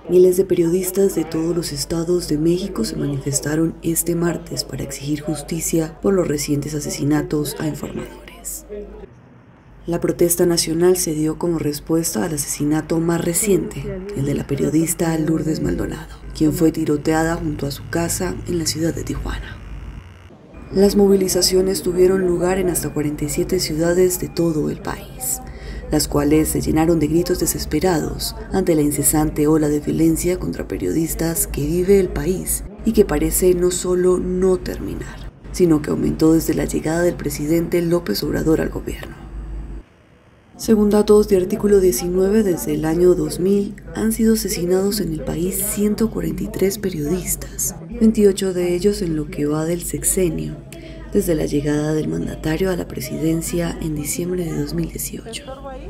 Miles de periodistas de todos los estados de México se manifestaron este martes para exigir justicia por los recientes asesinatos a informadores. La protesta nacional se dio como respuesta al asesinato más reciente, el de la periodista Lourdes Maldonado, quien fue tiroteada junto a su casa en la ciudad de Tijuana. Las movilizaciones tuvieron lugar en hasta 47 ciudades de todo el país, las cuales se llenaron de gritos desesperados ante la incesante ola de violencia contra periodistas que vive el país y que parece no solo no terminar, sino que aumentó desde la llegada del presidente López Obrador al gobierno. Según datos de Artículo 19, desde el año 2000 han sido asesinados en el país 143 periodistas, 28 de ellos en lo que va del sexenio, desde la llegada del mandatario a la presidencia en diciembre de 2018.